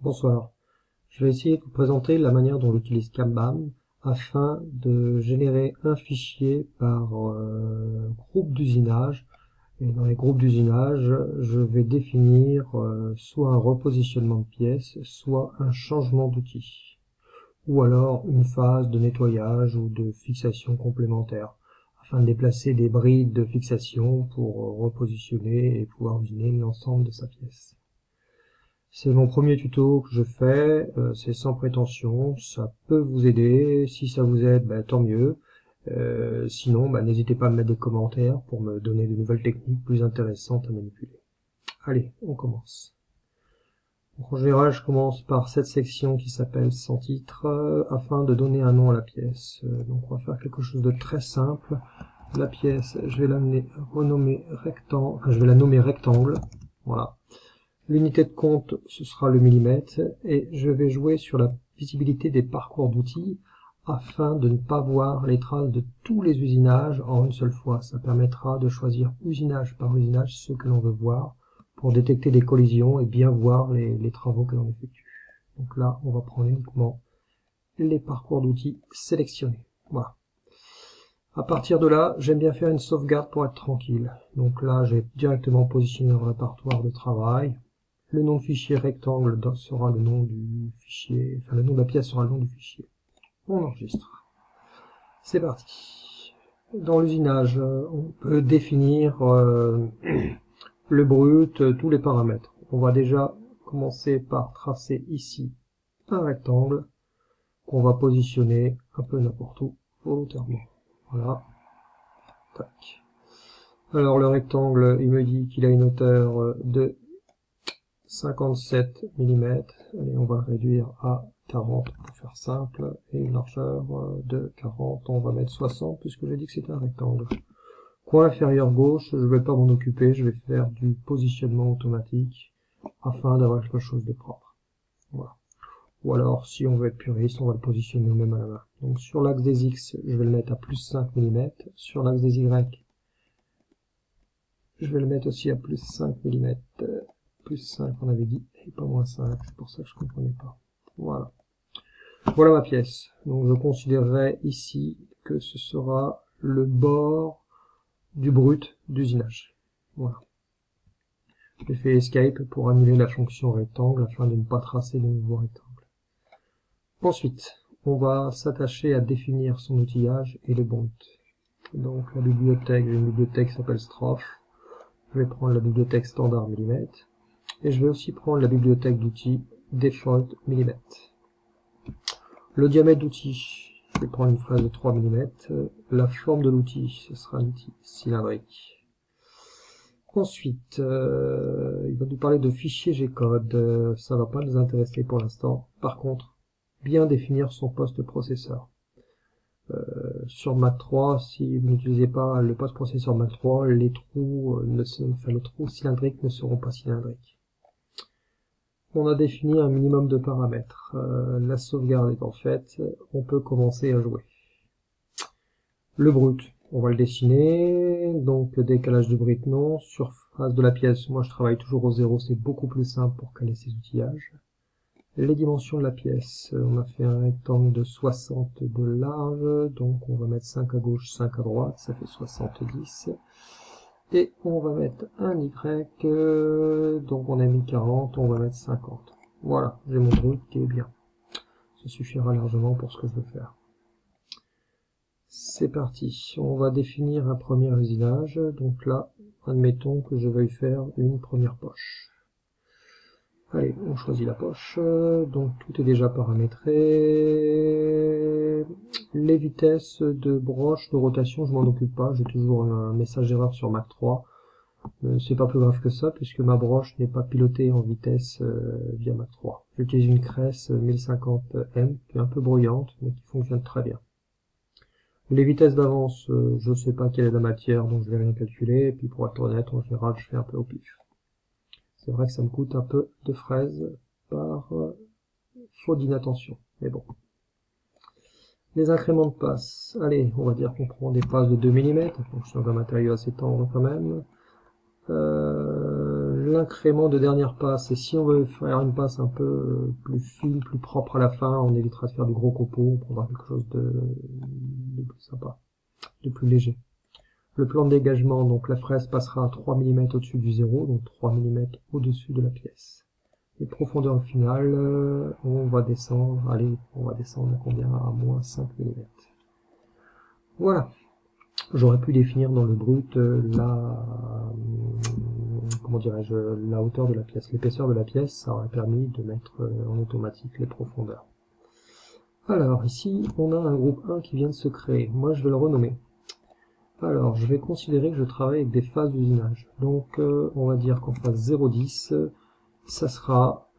Bonsoir. Je vais essayer de vous présenter la manière dont j'utilise Kanban afin de générer un fichier par groupe d'usinage. Et dans les groupes d'usinage, je vais définir soit un repositionnement de pièces, soit un changement d'outil, ou alors une phase de nettoyage ou de fixation complémentaire, afin de déplacer des brides de fixation pour repositionner et pouvoir usiner l'ensemble de sa pièce. C'est mon premier tuto que je fais, c'est sans prétention, ça peut vous aider, si ça vous aide, tant mieux. Sinon, n'hésitez pas à me mettre des commentaires pour me donner de nouvelles techniques plus intéressantes à manipuler. Allez, on commence. Donc, en général, je commence par cette section qui s'appelle sans titre, afin de donner un nom à la pièce. Donc on va faire quelque chose de très simple. La pièce, je vais la nommer rectangle, voilà. L'unité de compte, ce sera le millimètre, et je vais jouer sur la visibilité des parcours d'outils afin de ne pas voir les traces de tous les usinages en une seule fois. Ça permettra de choisir usinage par usinage ce que l'on veut voir pour détecter des collisions et bien voir les travaux que l'on effectue. Donc là, on va prendre uniquement les parcours d'outils sélectionnés. Voilà. À partir de là, j'aime bien faire une sauvegarde pour être tranquille. Donc là, j'ai directement positionné le répertoire de travail. Le nom de fichier rectangle sera le nom du fichier, enfin le nom de la pièce sera le nom du fichier. On enregistre. C'est parti. Dans l'usinage, on peut définir le brut, tous les paramètres. On va déjà commencer par tracer ici un rectangle qu'on va positionner un peu n'importe où, volontairement. Voilà. Tac. Alors le rectangle, il me dit qu'il a une hauteur de 57 mm, allez, on va réduire à 40 pour faire simple, et une largeur de 40, on va mettre 60 puisque j'ai dit que c'était un rectangle. Coin inférieur gauche, je ne vais pas m'en occuper, je vais faire du positionnement automatique afin d'avoir quelque chose de propre. Voilà. Ou alors, si on veut être puriste, on va le positionner même à la main. Donc sur l'axe des X, je vais le mettre à plus 5 mm, sur l'axe des Y, je vais le mettre aussi à plus 5 mm. Plus 5 on avait dit, et pas moins 5, c'est pour ça que je comprenais pas. Voilà. Voilà ma pièce. Donc je considérerai ici que ce sera le bord du brut d'usinage. Voilà. J'ai fait escape pour annuler la fonction rectangle afin de ne pas tracer de nouveaux rectangles. Ensuite, on va s'attacher à définir son outillage et le brut. Donc la bibliothèque, j'ai une bibliothèque qui s'appelle Strophe. Je vais prendre la bibliothèque standard millimètre. Et je vais aussi prendre la bibliothèque d'outils default mm. Le diamètre d'outil, je vais prendre une fraise de 3 mm. La forme de l'outil, ce sera un outil cylindrique. Ensuite, il va nous parler de fichier G-code. Ça va pas nous intéresser pour l'instant. Par contre, bien définir son poste processeur. Sur Mac 3, si vous n'utilisez pas le poste processeur Mac 3, les trous, les trous cylindriques ne seront pas cylindriques. On a défini un minimum de paramètres. La sauvegarde étant faite, on peut commencer à jouer. Le brut, on va le dessiner. Donc décalage de brut non. Surface de la pièce, moi je travaille toujours au 0, c'est beaucoup plus simple pour caler ses outillages. Les dimensions de la pièce, on a fait un rectangle de 60 de large, donc on va mettre 5 à gauche, 5 à droite, ça fait 70. Et on va mettre un Y, donc on a mis 40, on va mettre 50. Voilà, j'ai mon brut qui est bien. Ça suffira largement pour ce que je veux faire. C'est parti, on va définir un premier usinage. Donc là, admettons que je veuille faire une première poche. Allez, on choisit la poche, donc tout est déjà paramétré. Les vitesses de broche, de rotation, je m'en occupe pas, j'ai toujours un message d'erreur sur Mac 3. C'est pas plus grave que ça, puisque ma broche n'est pas pilotée en vitesse via Mac 3. J'utilise une Crest 1050M, qui est un peu bruyante, mais qui fonctionne très bien. Les vitesses d'avance, je sais pas quelle est la matière, donc je vais rien calculer, et puis pour être honnête, en général, je fais un peu au pif. C'est vrai que ça me coûte un peu de fraises par faute d'inattention, mais bon. Les incréments de passe, allez, on va dire qu'on prend des passes de 2 mm, donc c'est un matériau assez tendre quand même. l'incrément de dernière passe. Et si on veut faire une passe un peu plus fine, plus propre à la fin, on évitera de faire du gros copeau, on prendra quelque chose de plus sympa, de plus léger. Le plan de dégagement, donc la fraise passera à 3 mm au-dessus du zéro, donc 3 mm au-dessus de la pièce. Et profondeur finale, on va descendre, allez, on va descendre à combien? À moins 5 mm. Voilà. J'aurais pu définir dans le brut comment dirais-je, la hauteur de la pièce, l'épaisseur de la pièce, ça aurait permis de mettre en automatique les profondeurs. Alors ici, on a un groupe 1 qui vient de se créer. Moi, je vais le renommer. Alors, je vais considérer que je travaille avec des phases d'usinage. Donc, on va dire qu'en phase 0,10, ça sera,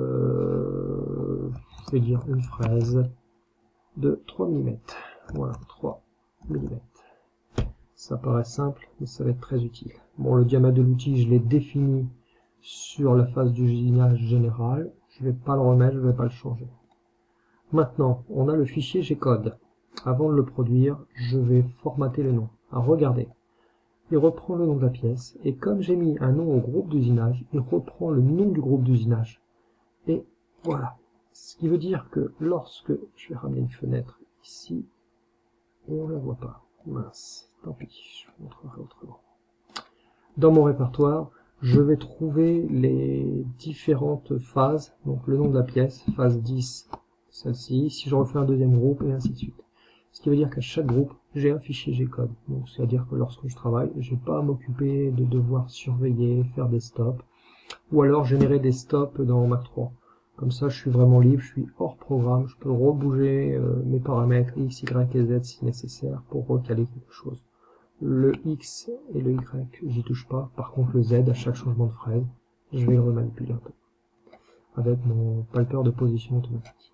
je vais dire une fraise de 3 mm. Voilà, 3 mm. Ça paraît simple, mais ça va être très utile. Bon, le diamètre de l'outil, je l'ai défini sur la phase d'usinage générale. Je ne vais pas le remettre, je ne vais pas le changer. Maintenant, on a le fichier G-code. Avant de le produire, je vais formater le nom. Alors, regardez, il reprend le nom de la pièce, et comme j'ai mis un nom au groupe d'usinage, il reprend le nom du groupe d'usinage. Et voilà. Ce qui veut dire que lorsque je vais ramener une fenêtre ici, et on ne la voit pas. Mince, tant pis, je vous montrerai autrement. Dans mon répertoire, je vais trouver les différentes phases, donc le nom de la pièce, phase 10, celle-ci, si je refais un deuxième groupe, et ainsi de suite. Ce qui veut dire qu'à chaque groupe, j'ai un fichier G-code. Donc c'est-à-dire que lorsque je travaille, je n'ai pas à m'occuper de devoir surveiller, faire des stops, ou alors générer des stops dans Mac 3. Comme ça, je suis vraiment libre, je suis hors programme, je peux rebouger mes paramètres X, Y et Z si nécessaire pour recaler quelque chose. Le X et le Y, j'y touche pas. Par contre, le Z, à chaque changement de fraise, je vais le remanipuler un peu. Avec mon palpeur de position automatique.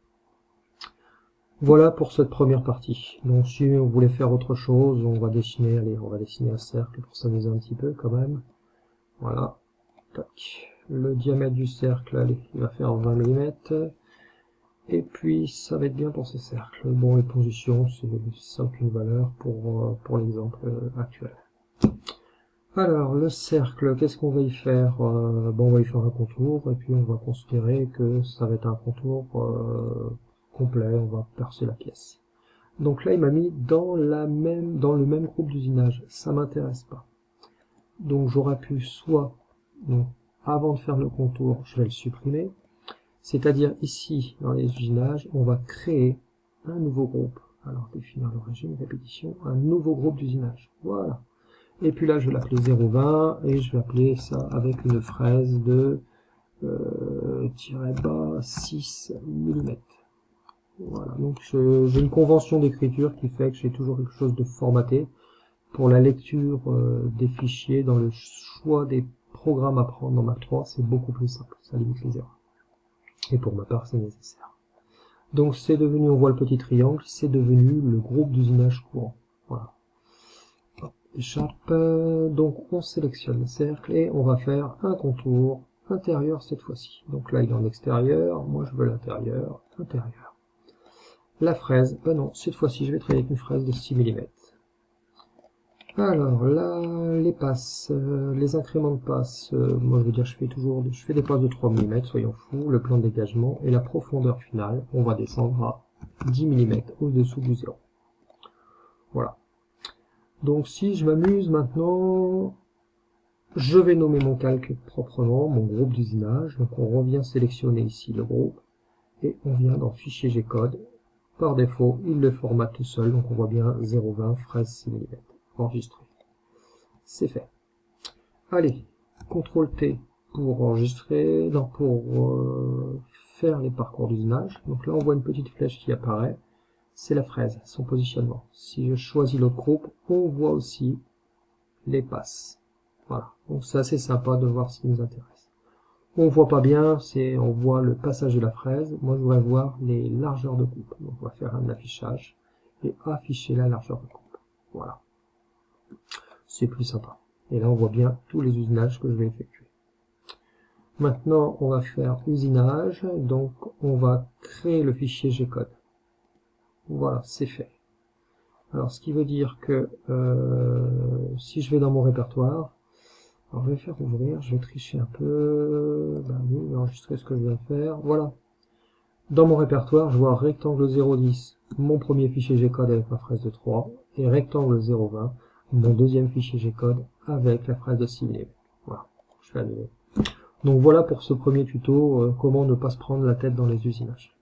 Voilà pour cette première partie. Donc si on voulait faire autre chose, on va dessiner, allez, on va dessiner un cercle pour s'amuser un petit peu quand même. Voilà. Tac. Le diamètre du cercle, allez, il va faire 20 mm. Et puis ça va être bien pour ces cercles. Bon, les positions, c'est aucune valeur pour l'exemple actuel. Alors, le cercle, qu'est-ce qu'on va y faire? Bon, on va y faire un contour, et puis on va considérer que ça va être un contour complet, on va percer la pièce. Donc là, il m'a mis dans le même groupe d'usinage. Ça m'intéresse pas. Donc j'aurais pu soit, donc, avant de faire le contour, je vais le supprimer. C'est-à-dire ici, dans les usinages, on va créer un nouveau groupe. Alors définir le régime, répétition, un nouveau groupe d'usinage. Voilà. Et puis là, je vais l'appeler 0,20 et je vais appeler ça avec une fraise de tiret bas 6 mm. Voilà, donc j'ai une convention d'écriture qui fait que j'ai toujours quelque chose de formaté. Pour la lecture des fichiers, dans le choix des programmes à prendre dans Mac 3, c'est beaucoup plus simple, ça limite les erreurs. Et pour ma part, c'est nécessaire. Donc c'est devenu, on voit le petit triangle, c'est devenu le groupe d'usinage courant. Voilà. Échappe, donc on sélectionne le cercle et on va faire un contour intérieur cette fois-ci. Donc là il est en extérieur, moi je veux l'intérieur, intérieur. La fraise, ben non, cette fois-ci je vais travailler avec une fraise de 6 mm. Alors là, les passes, les incréments de passes, moi je veux dire je fais des passes de 3 mm, soyons fous, le plan de dégagement et la profondeur finale, on va descendre à 10 mm au-dessous du zéro. Voilà. Donc si je m'amuse maintenant, je vais nommer mon calque proprement, mon groupe d'usinage, donc on revient sélectionner ici le groupe, et on vient dans fichier G-code, par défaut il le formate tout seul, donc on voit bien 0,20 fraise 6 mm. Enregistré. C'est fait. Allez, CTRL T pour enregistrer, non, pour faire les parcours d'usinage. Donc là on voit une petite flèche qui apparaît, c'est la fraise, son positionnement. Si je choisis l'autre groupe, on voit aussi les passes. Voilà, donc c'est assez sympa de voir ce qui nous intéresse. On voit pas bien, on voit le passage de la fraise. Moi je voudrais voir les largeurs de coupe. Donc on va faire un affichage et afficher la largeur de coupe. Voilà. C'est plus sympa. Et là, on voit bien tous les usinages que je vais effectuer. Maintenant, on va faire usinage. Donc, on va créer le fichier G-code. Voilà, c'est fait. Alors, ce qui veut dire que si je vais dans mon répertoire, Alors je vais faire ouvrir, je vais tricher un peu, ben oui, je vais enregistrer ce que je viens faire, voilà. Dans mon répertoire, je vois rectangle 010, mon premier fichier G-code avec ma fraise de 3, et rectangle 020, mon deuxième fichier G-code avec la fraise de 6 mm. Voilà, je fais annuler. Donc voilà pour ce premier tuto, comment ne pas se prendre la tête dans les usinages.